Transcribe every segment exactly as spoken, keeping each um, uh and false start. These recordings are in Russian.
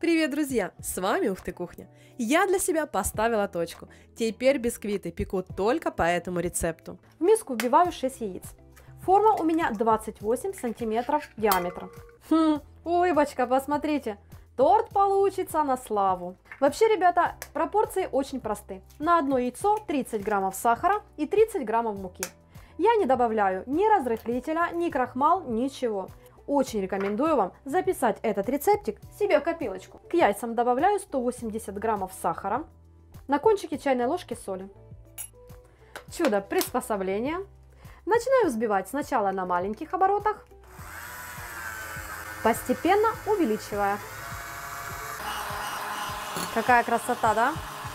Привет, друзья! С вами Ух ты Кухня. Я для себя поставила точку. Теперь бисквиты пеку только по этому рецепту. В миску вбиваю шесть яиц. Форма у меня двадцать восемь сантиметров диаметра. Хм, улыбочка, посмотрите. Торт получится на славу. Вообще, ребята, пропорции очень просты. На одно яйцо тридцать граммов сахара и тридцать граммов муки. Я не добавляю ни разрыхлителя, ни крахмал, ничего. Очень рекомендую вам записать этот рецептик себе в копилочку. К яйцам добавляю сто восемьдесят граммов сахара, на кончике чайной ложки соли. Чудо приспособления. Начинаю взбивать сначала на маленьких оборотах, постепенно увеличивая. Какая красота, да?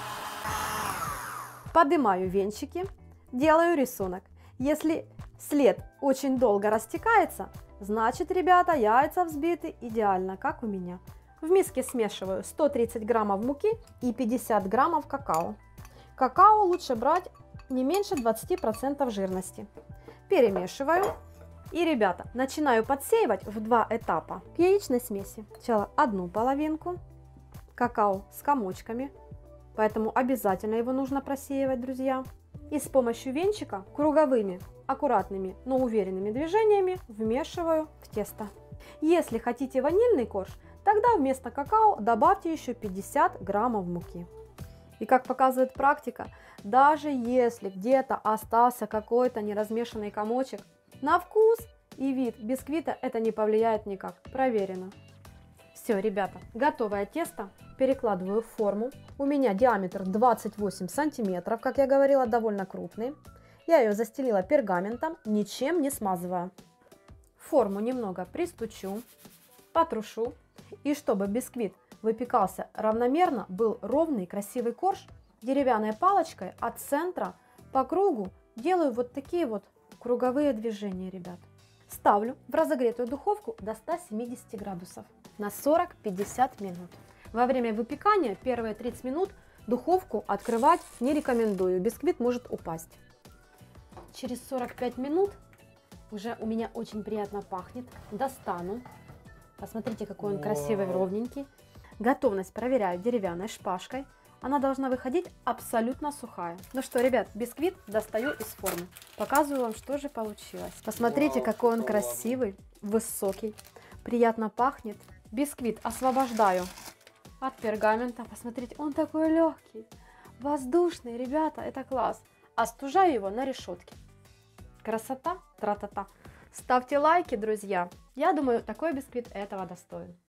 Поднимаю венчики, делаю рисунок. Если след очень долго растекается, значит, ребята, яйца взбиты идеально, как у меня. В миске смешиваю сто тридцать граммов муки и пятьдесят граммов какао. Какао лучше брать не меньше двадцати процентов жирности. Перемешиваю. И, ребята, начинаю подсеивать в два этапа к яичной смеси. Сначала одну половинку какао с комочками, поэтому обязательно его нужно просеивать, друзья. И с помощью венчика круговыми, аккуратными, но уверенными движениями вмешиваю в тесто. Если хотите ванильный корж, тогда вместо какао добавьте еще пятьдесят граммов муки. И как показывает практика, даже если где-то остался какой-то неразмешанный комочек, на вкус и вид бисквита это не повлияет никак. Проверено. Все, ребята, готовое тесто перекладываю в форму. У меня диаметр двадцать восемь сантиметров, как я говорила, довольно крупный. Я ее застелила пергаментом, ничем не смазывая. Форму немного пристучу, потрушу. И чтобы бисквит выпекался равномерно, был ровный красивый корж, деревянной палочкой от центра по кругу делаю вот такие вот круговые движения, ребят. Ставлю в разогретую духовку до ста семидесяти градусов на сорок-пятьдесят минут. Во время выпекания первые тридцать минут духовку открывать не рекомендую, бисквит может упасть. Через сорок пять минут уже у меня очень приятно пахнет. Достану. Посмотрите, какой он красивый, ровненький. Готовность проверяю деревянной шпажкой. Она должна выходить абсолютно сухая. Ну что, ребят, бисквит достаю из формы. Показываю вам, что же получилось. Посмотрите, какой он красивый, высокий, приятно пахнет. Бисквит освобождаю от пергамента. Посмотрите, он такой легкий, воздушный, ребята, это класс. Остужаю его на решетке. Красота, тра-та-та. Ставьте лайки, друзья. Я думаю, такой бисквит этого достоин.